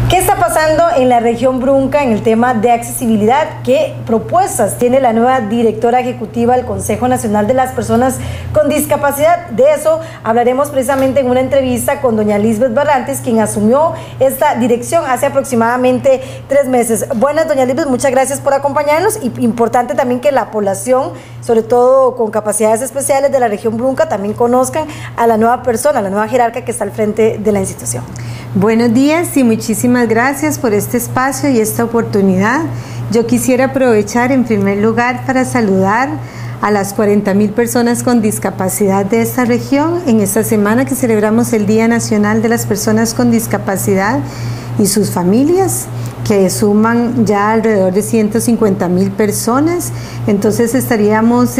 ¿Qué está pasando en la región Brunca en el tema de accesibilidad? ¿Qué propuestas tiene la nueva directora ejecutiva del Consejo Nacional de las Personas con Discapacidad? De eso hablaremos precisamente en una entrevista con doña Lisbeth Barrantes, quien asumió esta dirección hace aproximadamente 3 meses. Buenas, doña Lisbeth, muchas gracias por acompañarnos, y importante también que la población, sobre todo con capacidades especiales de la región Brunca, también conozcan a la nueva persona, a la nueva jerarca que está al frente de la institución. Buenos días y muchísimas gracias por este espacio y esta oportunidad. Yo quisiera aprovechar en primer lugar para saludar a las 40,000 personas con discapacidad de esta región en esta semana que celebramos el Día Nacional de las Personas con Discapacidad y sus familias, que suman ya alrededor de 150,000 personas. Entonces estaríamos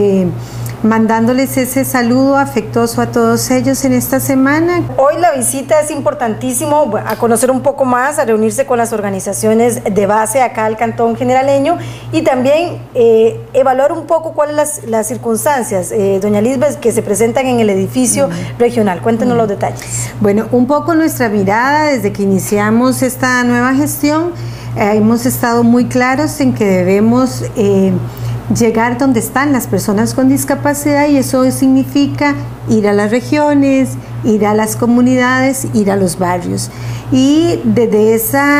mandándoles ese saludo afectuoso a todos ellos en esta semana. Hoy la visita es importantísimo, a conocer un poco más, a reunirse con las organizaciones de base acá al Cantón Generaleño y también evaluar un poco cuáles las circunstancias, doña Lisbeth, que se presentan en el edificio regional. Cuéntenos los detalles. Bueno, un poco nuestra mirada desde que iniciamos esta nueva gestión, hemos estado muy claros en que debemos llegar donde están las personas con discapacidad, y eso significa ir a las regiones, ir a las comunidades, ir a los barrios. Y desde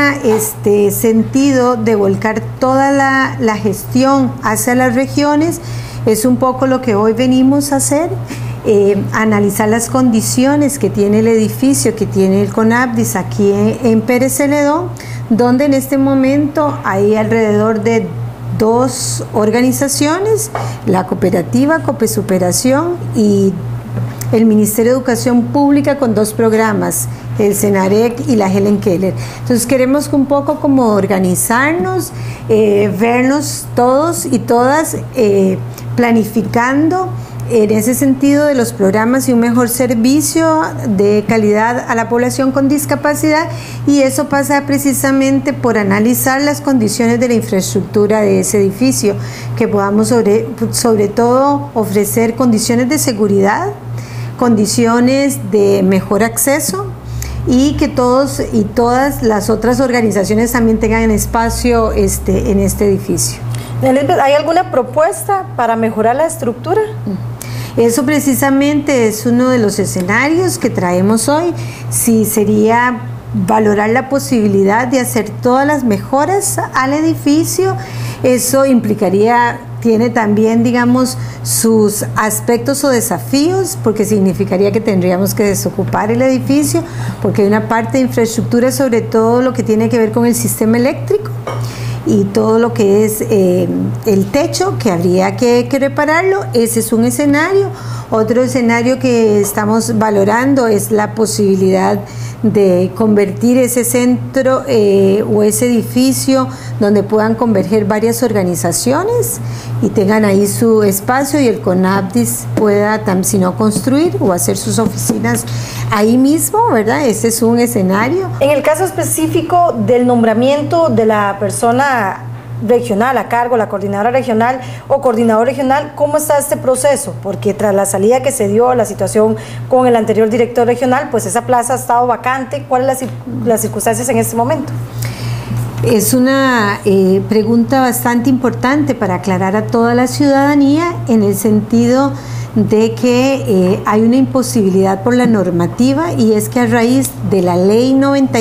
ese sentido de volcar toda la gestión hacia las regiones, es un poco lo que hoy venimos a hacer. Analizar las condiciones que tiene el edificio, que tiene el CONAPDIS aquí en Pérez Celedón, donde en este momento hay alrededor de 2 organizaciones, la cooperativa Copesuperación y el Ministerio de Educación Pública, con 2 programas, el Senarec y la Helen Keller. Entonces queremos un poco como organizarnos, vernos todos y todas planificando en ese sentido de los programas y un mejor servicio de calidad a la población con discapacidad, y eso pasa precisamente por analizar las condiciones de la infraestructura de ese edificio, que podamos sobre todo ofrecer condiciones de seguridad, condiciones de mejor acceso, y que todos y todas las otras organizaciones también tengan espacio en este edificio. ¿Hay alguna propuesta para mejorar la estructura? Eso precisamente es uno de los escenarios que traemos hoy. Sí, sería valorar la posibilidad de hacer todas las mejoras al edificio. Eso implicaría, tiene también, digamos, sus aspectos o desafíos, porque significaría que tendríamos que desocupar el edificio, porque hay una parte de infraestructura, sobre todo lo que tiene que ver con el sistema eléctrico y todo lo que es el techo, que habría que repararlo. Ese es un escenario. Otro escenario que estamos valorando es la posibilidad de convertir ese centro o ese edificio donde puedan converger varias organizaciones y tengan ahí su espacio, y el CONAPDIS pueda, si no construir o hacer sus oficinas ahí mismo, ¿verdad? Ese es un escenario. En el caso específico del nombramiento de la persona regional a cargo, la coordinadora regional o coordinador regional, ¿cómo está este proceso? Porque tras la salida que se dio, la situación con el anterior director regional, pues esa plaza ha estado vacante. ¿Cuáles son las circunstancias en este momento? Es una pregunta bastante importante para aclarar a toda la ciudadanía, en el sentido de que hay una imposibilidad por la normativa, y es que a raíz de la ley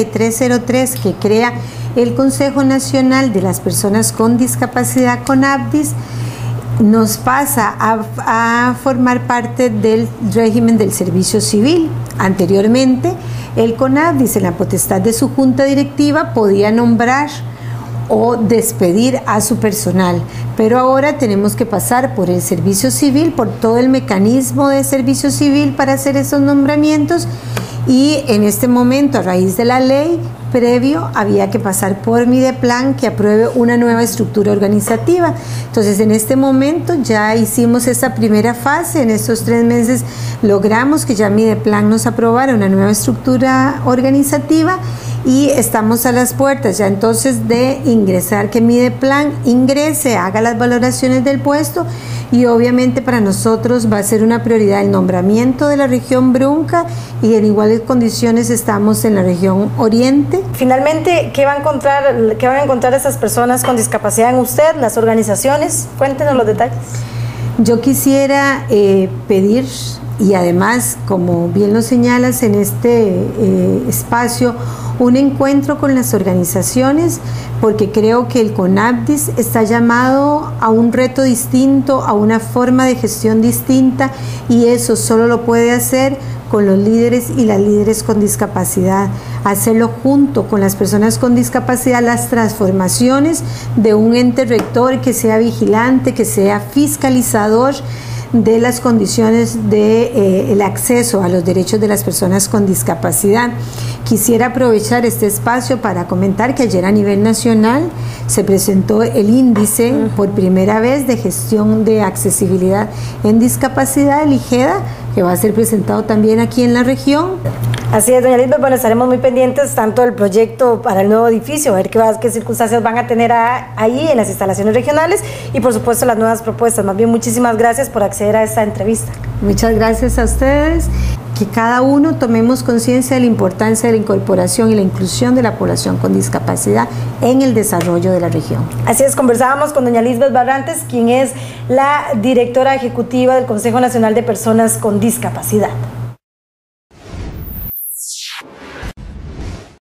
9303 que crea el Consejo Nacional de las Personas con Discapacidad, CONAPDIS, nos pasa a formar parte del régimen del servicio civil. Anteriormente, el CONAPDIS, en la potestad de su junta directiva, podía nombrar o despedir a su personal, pero ahora tenemos que pasar por el servicio civil, por todo el mecanismo de servicio civil para hacer esos nombramientos, y en este momento, a raíz de la ley, previo había que pasar por Mideplan, que apruebe una nueva estructura organizativa. Entonces, en este momento ya hicimos esta primera fase. En estos 3 meses logramos que ya Mideplan nos aprobara una nueva estructura organizativa, y estamos a las puertas ya entonces de ingresar, que Mideplan ingrese, haga las valoraciones del puesto, y obviamente para nosotros va a ser una prioridad el nombramiento de la región Brunca, y en iguales condiciones estamos en la región Oriente. Finalmente, ¿qué van a encontrar esas personas con discapacidad en usted, las organizaciones? Cuéntenos los detalles. Yo quisiera pedir, y además, como bien lo señalas en este espacio, un encuentro con las organizaciones, porque creo que el CONAPDIS está llamado a un reto distinto, a una forma de gestión distinta, y eso solo lo puede hacer con los líderes y las líderes con discapacidad, hacerlo junto con las personas con discapacidad, las transformaciones de un ente rector que sea vigilante, que sea fiscalizador de las condiciones de el acceso a los derechos de las personas con discapacidad. Quisiera aprovechar este espacio para comentar que ayer a nivel nacional se presentó el índice por primera vez de gestión de accesibilidad en discapacidad, el IGEDA, que va a ser presentado también aquí en la región. Así es, doña Lisbeth. Bueno, estaremos muy pendientes tanto del proyecto para el nuevo edificio, a ver qué circunstancias van a tener ahí en las instalaciones regionales, y por supuesto las nuevas propuestas. Más bien, muchísimas gracias por acceder a esta entrevista. Muchas gracias a ustedes. Que cada uno tomemos conciencia de la importancia de la incorporación y la inclusión de la población con discapacidad en el desarrollo de la región. Así es, conversábamos con doña Lisbeth Barrantes, quien es la directora ejecutiva del Consejo Nacional de Personas con Discapacidad.